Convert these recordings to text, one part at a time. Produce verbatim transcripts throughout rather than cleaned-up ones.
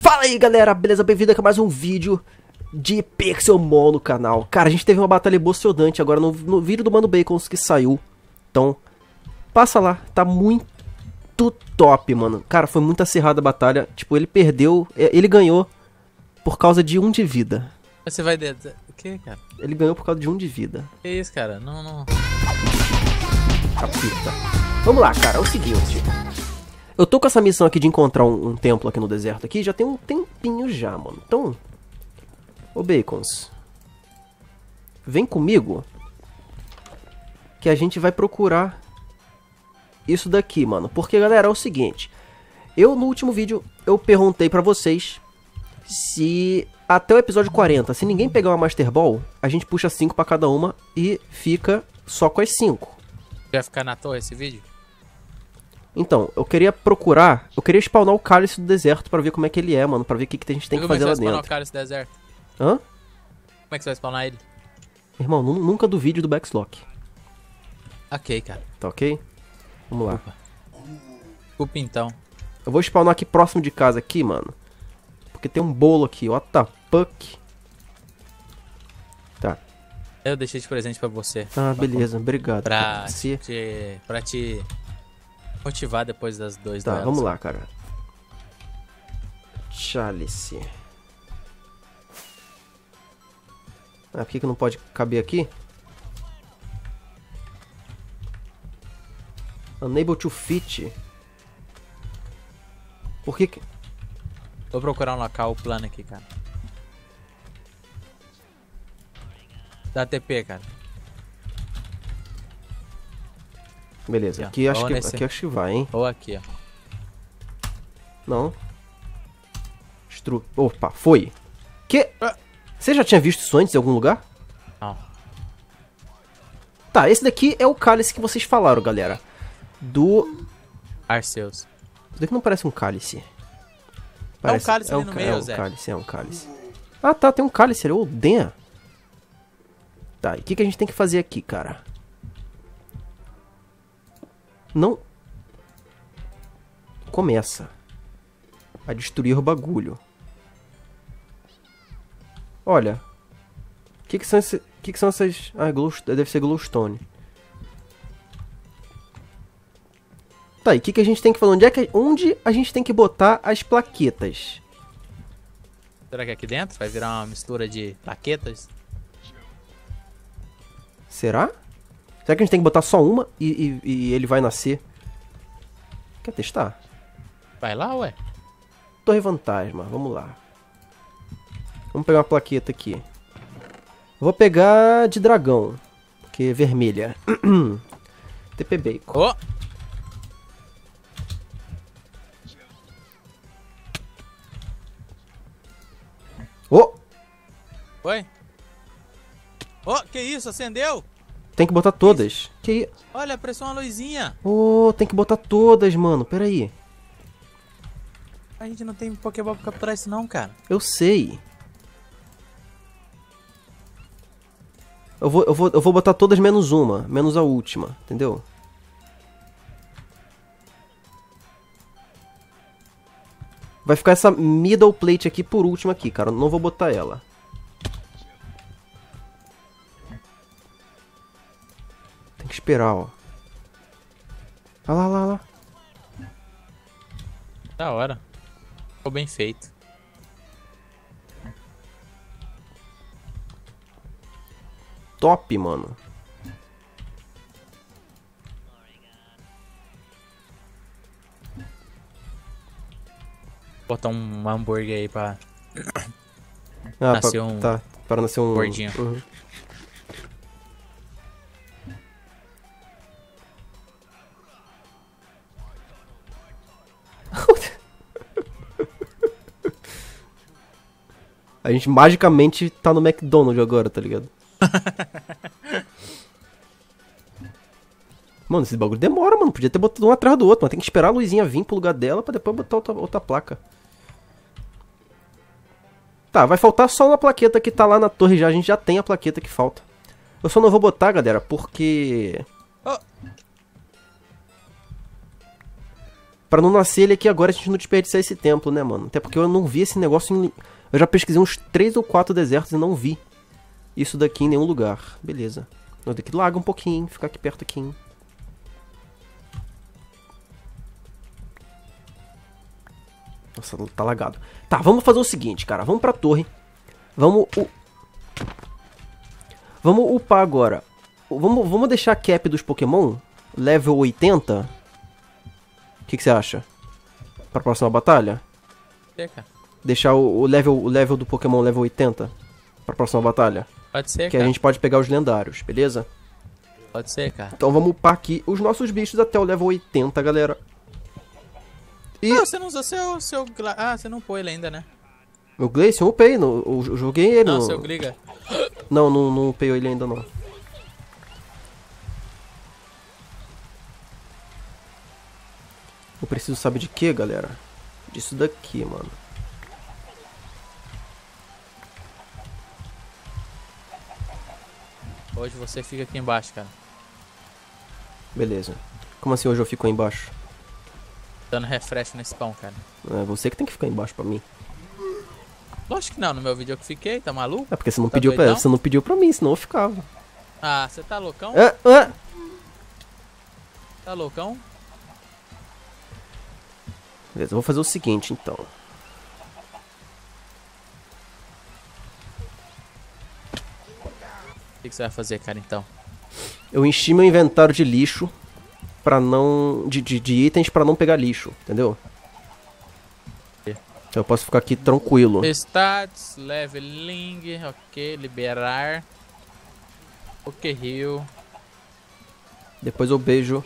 Fala aí galera, beleza? Bem-vindo aqui a mais um vídeo de Pixelmon no canal. Cara, a gente teve uma batalha emocionante agora no, no vídeo do Mano Bacons que saiu. Então, passa lá, tá muito top, mano. Cara, foi muito acirrada a batalha. Tipo, ele perdeu, ele ganhou por causa de um de vida. Você vai dentro. O que, cara? Ele ganhou por causa de um de vida. Que isso, cara? Não, não. Capita. Vamos lá, cara, é o seguinte. Eu tô com essa missão aqui de encontrar um, um templo aqui no deserto aqui, já tem um tempinho já, mano. Então, ô Bacons, vem comigo que a gente vai procurar isso daqui, mano. Porque, galera, é o seguinte. Eu, no último vídeo, eu perguntei pra vocês se até o episódio quarenta, se ninguém pegar uma Master Ball, a gente puxa cinco pra cada uma e fica só com as cinco. Vai ficar na torre esse vídeo? Então, eu queria procurar, eu queria spawnar o cálice do deserto pra ver como é que ele é, mano, pra ver o que, que a gente tem que fazer lá dentro. Como é que você vai spawnar o cálice do deserto? Hã? Como é que você vai spawnar ele? Irmão, nu- nunca duvide do backslock, Ok, cara. tá ok? Vamos lá. Desculpa então. Eu vou spawnar aqui próximo de casa aqui, mano. Porque tem um bolo aqui, what the fuck. Tá, Eu deixei de presente pra você. ah, beleza, obrigado. Pra Se- te, pra te motivar depois das dois Tá, duelos. vamos lá, cara. Chalice. Ah, por que que não pode caber aqui? Unable to fit. Por que que... Vou procurar um local plano aqui, cara. Dá T P, cara. Beleza, Aqui, aqui ó. acho, Ó, que, nesse- aqui acho que vai, hein? Ou aqui, ó. Não. Estru... Opa, foi. Que? Ah. Você já tinha visto isso antes em algum lugar? Não. Tá, esse daqui é o cálice que vocês falaram, galera. Do... Arceus. Isso daqui não parece um cálice. cálice ali no ca- meio, é um Zé. cálice, é um cálice. Ah, tá, tem um cálice ali. Ô, damn. Tá, e o que, que a gente tem que fazer aqui, cara? Não... Começa a destruir o bagulho. Olha. O que, que são esses... O que, que são essas... Ah, glow... deve ser glowstone. Tá, e o que, que a gente tem que fazer? Onde, é que... Onde a gente tem que botar as plaquetas? Será que aqui dentro vai virar uma mistura de plaquetas? Será? Será que a gente tem que botar só uma e, e, e ele vai nascer? Quer testar? Vai lá, ué. Torre Fantasma, vamos lá. Vamos pegar uma plaqueta aqui. Eu vou pegar de dragão, porque é vermelha. T P Bacon. Ô! Oh! Oi? Ô, que isso? Acendeu? Tem que botar todas. Que... Olha, pressou uma luzinha. Oh, tem que botar todas, mano. Pera aí. A gente não tem Pokéball pra capturar isso não, cara. Eu sei. Eu vou, eu, vou, eu vou botar todas menos uma. Menos a última. Entendeu? Vai ficar essa middle plate aqui por último aqui, cara. Eu não vou botar ela. Tem que esperar, ó. Olha lá, lá, lá. Da hora. Ficou bem feito. Top, mano. Botar um hambúrguer aí pra... Ah, Nasceu pra, um tá, para nascer um... gordinho. Uhum. A gente magicamente tá no McDonald's agora, tá ligado? Mano, esse bagulho demora, mano. Podia ter botado um atrás do outro, mano. Tem que esperar a luzinha vir pro lugar dela pra depois botar outra, outra placa. Tá, vai faltar só uma plaqueta que tá lá na torre já. A gente já tem a plaqueta que falta. Eu só não vou botar, galera, porque... Oh. Pra não nascer ele aqui agora, a gente não desperdiçar esse templo, né, mano? Até porque eu não vi esse negócio em... Eu já pesquisei uns três ou quatro desertos e não vi isso daqui em nenhum lugar. Beleza. Eu tenho que lagar um pouquinho, ficar aqui perto aqui. Nossa, tá lagado. Tá, vamos fazer o seguinte, cara. Vamos pra torre. Vamos... U... Vamos upar agora. Vamos, vamos deixar a cap dos Pokémon level oitenta. O que, que você acha? Pra próxima batalha? É, cara. Deixar o, o, level, o level do Pokémon level oitenta pra próxima batalha? Pode ser, que cara. A gente pode pegar os lendários, beleza? Pode ser, cara. Então vamos upar aqui os nossos bichos até o level oitenta, galera. E... Não, você não usou seu... seu... Ah, você não pôs ele ainda, né? O Glaceon eu upei, no, eu, eu joguei ele Não, no... seu Gliga. Não, não, não upei ele ainda não. Eu preciso saber de quê, galera? Disso daqui, mano. Hoje você fica aqui embaixo, cara. Beleza. Como assim hoje eu fico aí embaixo? Dando refresh no spawn, cara. É você que tem que ficar embaixo pra mim. Lógico que não, no meu vídeo eu que fiquei, tá maluco? É porque você não, Tá pediu pra, doidão? você não pediu pra mim, senão eu ficava. Ah, você tá loucão? Ah, ah. Tá loucão? Beleza, eu vou fazer o seguinte, então. O que, que você vai fazer, cara, então? Eu enchi meu inventário de lixo pra não... De, de, de itens pra não pegar lixo, entendeu? Então eu posso ficar aqui tranquilo. Stats, leveling, ok, liberar. Pokéhill. Depois eu beijo...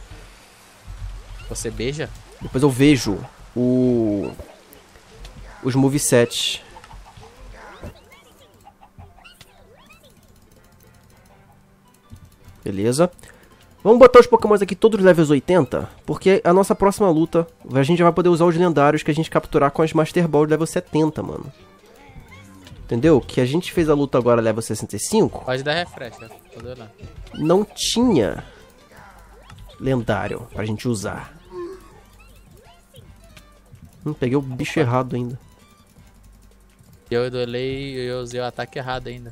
Você beija? Depois eu vejo o... Os movesets. Beleza. Vamos botar os Pokémons aqui todos levels oitenta, porque a nossa próxima luta, a gente já vai poder usar os lendários que a gente capturar com as Master Ball level setenta, mano. Entendeu? Que a gente fez a luta agora level sessenta e cinco. Pode dar refresh, né? Tô olhando. Não tinha lendário pra gente usar. Hum, peguei o bicho errado ainda. Eu dolei e eu usei o ataque errado ainda.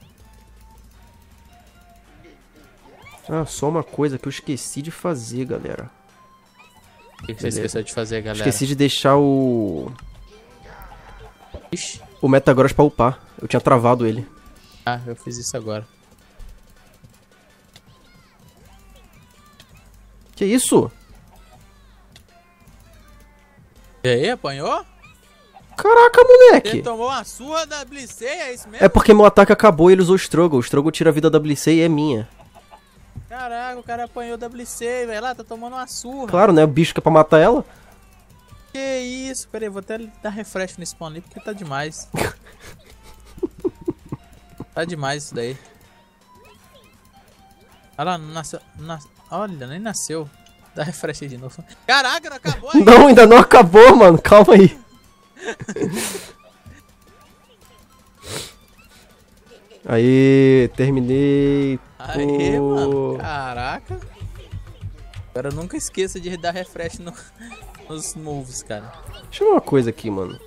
Ah, só uma coisa que eu esqueci de fazer, galera. O que, que você Beleza. esqueceu de fazer, galera? Esqueci de deixar o... Ixi. O Metagross pra upar. Eu tinha travado ele. Ah, eu fiz isso agora. Que isso? E aí, apanhou? Caraca, Você moleque! tomou uma surra da Blissey, é isso mesmo? É porque meu ataque acabou e ele usou o Struggle. O Struggle tira a vida da Blissey e é minha. Caraca, o cara apanhou da Blissey, velho. Lá, tá tomando uma surra. Claro, né? O bicho que é pra matar ela. Que isso? Pera aí, vou até dar refresh no spawn ali, porque tá demais. Tá demais isso daí. Olha lá, não nasceu... Nas... Olha, nem nasceu. Dá refresh aí de novo. Caraca, não acabou aí? Não, ainda não acabou, mano. Calma aí. Aí, terminei. Aê, Pô. mano. Caraca. Agora nunca esqueça de dar refresh no... nos moves, cara. Deixa eu ver uma coisa aqui, mano.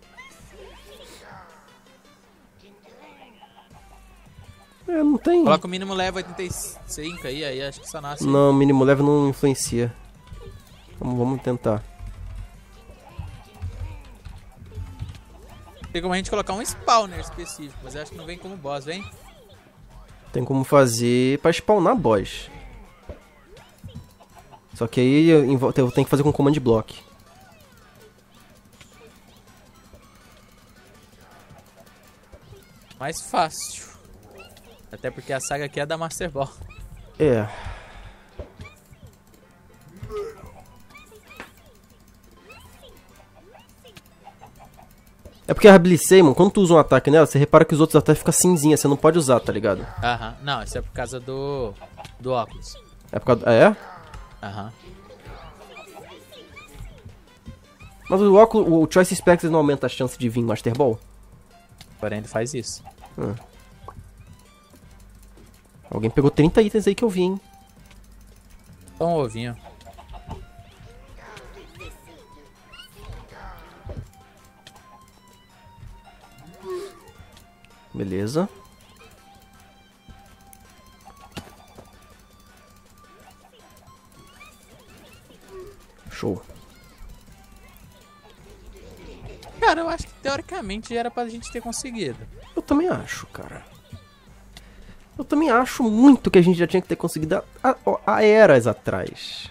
É, não tem. Coloca o mínimo level oitenta e cinco aí, aí acho que só nasce. Não, o mínimo level não influencia. Vamos, vamos tentar. Tem como a gente colocar um spawner específico, mas eu acho que não vem como boss, vem? Tem como fazer pra spawnar boss. Só que aí eu envol- eu tenho que fazer com command block. Mais fácil. Até porque a saga aqui é da Master Ball. É. É porque a Blissey, mano, quando tu usa um ataque nela, você repara que os outros ataques ficam cinzinha, você não pode usar, tá ligado? Aham. Não, isso é por causa do... do óculos. É por causa... É? Aham. Mas o óculos, o Choice Spectres não aumenta a chance de vir Master Ball? Porém, ele faz isso. Hum. Alguém pegou trinta itens aí que eu vi, hein? Só um ovinho. Beleza. Show. Cara, eu acho que teoricamente já era pra gente ter conseguido. Eu também acho, cara. Eu também acho muito que a gente já tinha que ter conseguido há, há, há eras atrás.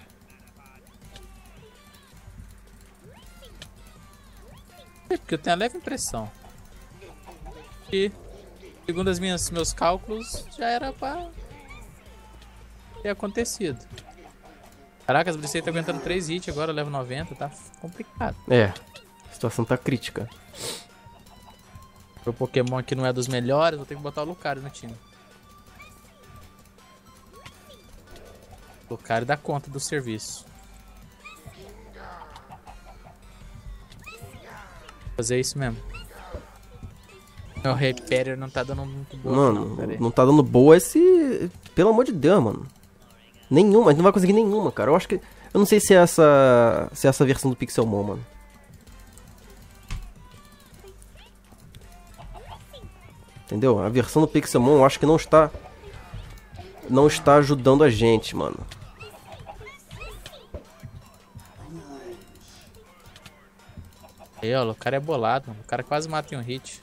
É porque eu tenho a leve impressão que, segundo as minhas, meus cálculos, já era pra ter acontecido. Caraca, as Blissey tá aguentando três hits agora, leva noventa, tá complicado. É, a situação tá crítica. O Pokémon aqui não é dos melhores, vou ter que botar o Lucario no time. O Lucario dá conta do serviço. Vou fazer isso mesmo. Meu Hyperior não tá dando muito boa, Mano, não, pera aí. não tá dando boa esse... Pelo amor de Deus, mano. Nenhuma, a gente não vai conseguir nenhuma, cara. Eu acho que... Eu não sei se é essa... Se é essa versão do Pixelmon, mano. Entendeu? A versão do Pixelmon eu acho que não está... Não está ajudando a gente, mano. Aí, ó, o cara é bolado, mano. O cara quase mata em um hit.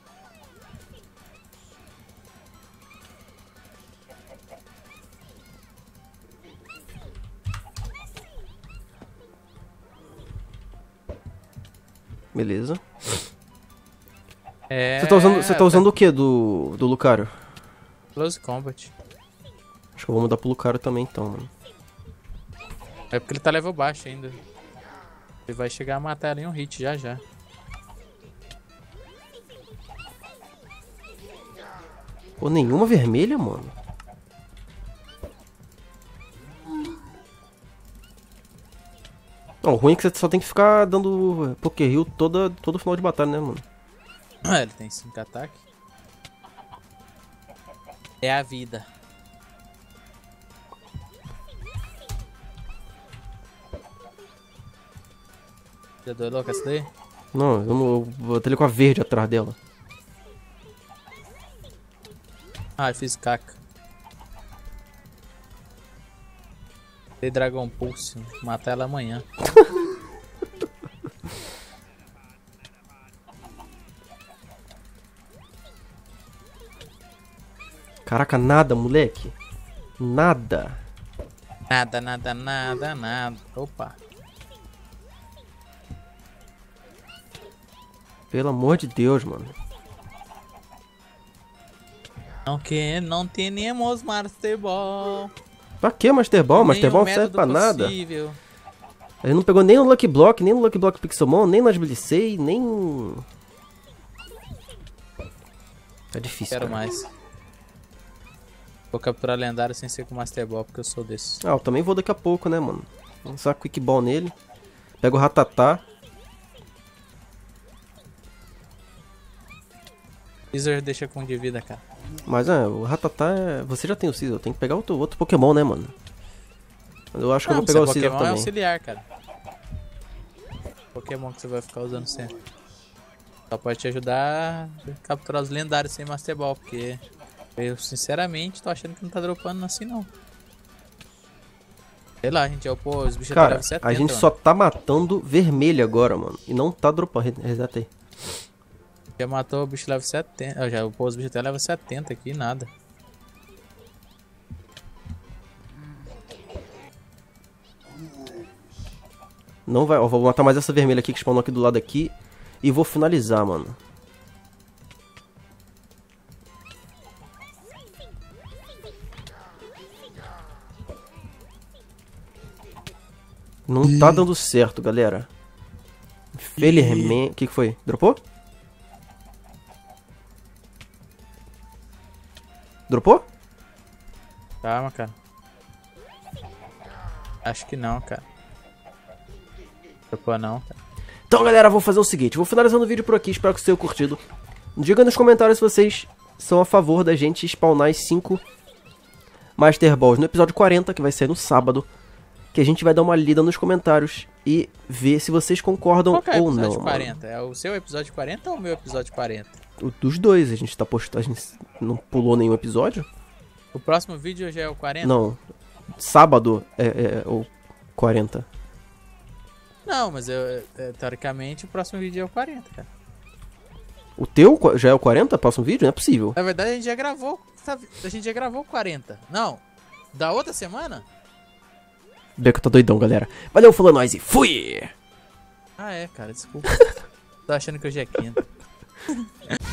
Beleza. É... Você tá usando, você tá usando o que do, do Lucario? Close Combat. Acho que eu vou mudar pro Lucario também, então, mano. É porque ele tá level baixo ainda. Ele vai chegar a matar ela em um hit já já. Pô, nenhuma vermelha, mano. Não, o ruim é que você só tem que ficar dando Pokéheal toda, todo final de batalha, né, mano? Ah, ele tem cinco ataques. É a vida. Já deu louco essa daí? Não, eu não eu vou ter ele com a verde atrás dela. Ah, eu fiz caca. Dei Dragon Pulse. Vou matar ela amanhã. Caraca, nada, moleque. Nada. Nada, nada, nada, nada. Opa. Pelo amor de Deus, mano. Não que não temos Master Ball. Pra que Master Ball? Master Nenhum Ball não serve método pra nada. possível. Ele não pegou nem no Lucky Block, nem no Lucky Block Pixelmon, nem nas Blissey, nem... Tá difícil, Quero cara. mais. Vou capturar lendário sem ser com Master Ball, porque eu sou desse. Ah, eu também vou daqui a pouco, né, mano? Vou lançar Quick Ball nele. Pego o Ratatá. Caesar deixa com de vida, cara. Mas é, o Ratatá é... Você já tem o Caesar, tem que pegar outro, outro Pokémon, né, mano? Mas eu acho que eu vou pegar o Caesar Pokémon é também. auxiliar, cara. Pokémon que você vai ficar usando sempre. Só pode te ajudar a capturar os lendários sem Master Ball, porque eu sinceramente tô achando que não tá dropando assim não. Sei lá, a gente já upou os bichos até Cara, level setenta, a gente mano. só tá matando vermelho agora, mano. E não tá dropando. Reseta aí. Já matou o bicho level setenta. Eu já upou os bichos até level setenta aqui, nada. Não vai, ó, vou matar mais essa vermelha aqui que spawnou aqui do lado aqui. E vou finalizar, mano. Não tá dando certo, galera. Infelizmente... O que que foi? Dropou? Dropou? Calma, cara. Acho que não, cara. Dropou não, cara. Então, galera, vou fazer o seguinte. Vou finalizando o vídeo por aqui. Espero que vocês tenham curtido. Diga nos comentários se vocês são a favor da gente spawnar as cinco Master Balls no episódio quarenta, que vai ser no sábado. Que a gente vai dar uma lida nos comentários e ver se vocês concordam Qual que é o ou episódio não. mano. quarenta? É o seu episódio quarenta ou o meu episódio quarenta? O dos dois, a gente tá postando. A gente não pulou nenhum episódio? O próximo vídeo já é o quarenta? Não. Sábado é, é o quarenta. Não, mas eu, é, teoricamente o próximo vídeo é o quarenta, cara. O teu já é o quarenta? Próximo vídeo? Não é possível. Na verdade a gente já gravou. A gente já gravou o quarenta. Não. Da outra semana? Beco tá doidão, galera. Valeu, falou nós e fui! Ah, é, cara, desculpa. Tô achando que hoje é quinta.